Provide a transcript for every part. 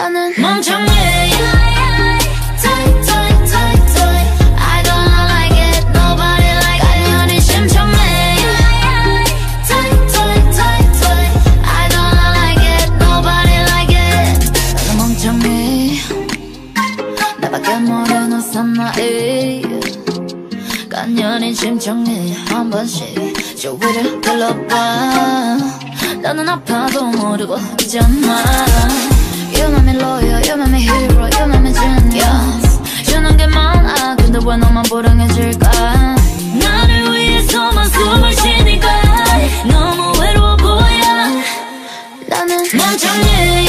나는 멍청해. I don't like it, nobody like it. 당연히 심청해. I don't like it, nobody like it. 나는 멍청해. 나밖에 모르는 사나이. 간연히 심청해. 한 번씩 주위를 둘러봐. 나는 아파도 모르고 있잖아. You make me loyal, you make me hero, you make me genius. 주는 게 많아, 근데 왜 너만 불행해질까? 나를 위해서만 숨을 쉬니까 너무 외로워 보여. 나는 멍청해.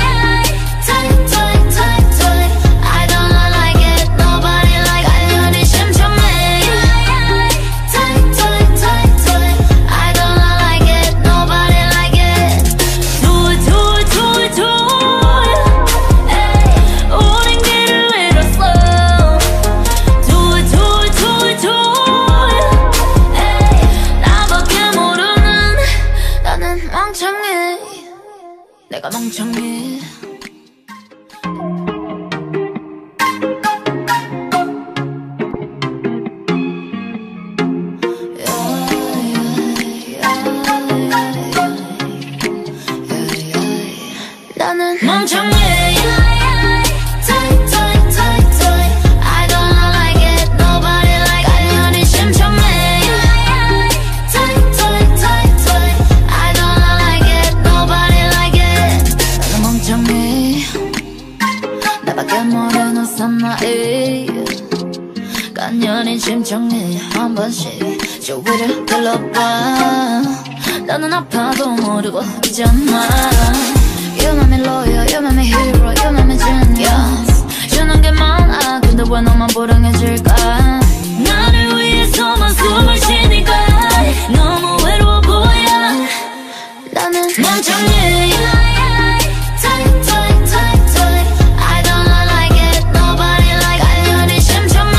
I don't like it, nobody like it. 당연히 심청해. I don't like it, nobody like it. Do it, do it, do it, do it. 에이, 우린 길을 잃었어. Do it, do it, do it, do it. 에이, 나밖에 모르는 나는 멍청해. 내가 멍청해. 나는 멍청해. I don't like it, nobody like it. 당연히 심청해. I don't like it, nobody like it. 나는 멍청해. 나밖에 모르는 사나이. 간연히 심청해. 한 번씩 주위를 둘러봐. 나는 아파도 모르고 있잖아. You make me loyal, you make me hero, you make me genius. 주는 게 많아, 근데 왜 너만 불행해질까? 나를 위해서만 숨을 쉬니까 너무 외로워 보여. 나는 멍청해. I don't like it, nobody like it. 당연히 심청해.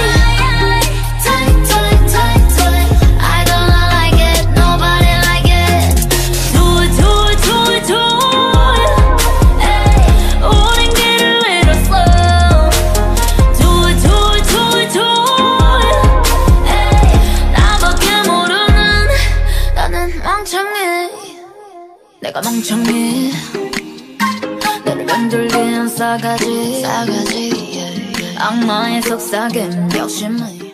I don't like it, nobody like it. Do it, do it, do it, do it. 에이, 우린 길을 잃었어. Do it, do it, do it, do it. 에이, 나밖에 모르는 나는 멍청해. 내가 멍청해. 나를 흔들리는 싸가지. 악마의 속삭임 욕심을